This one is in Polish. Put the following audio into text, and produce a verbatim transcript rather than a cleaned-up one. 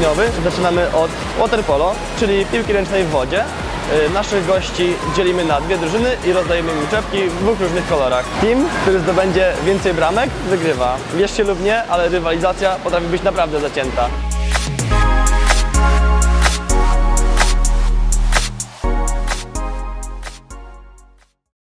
dwudniowy. Zaczynamy od water polo, czyli piłki ręcznej w wodzie. Naszych gości dzielimy na dwie drużyny i rozdajemy im czepki w dwóch różnych kolorach. Team, który zdobędzie więcej bramek, wygrywa. Wierzcie lub nie, ale rywalizacja potrafi być naprawdę zacięta.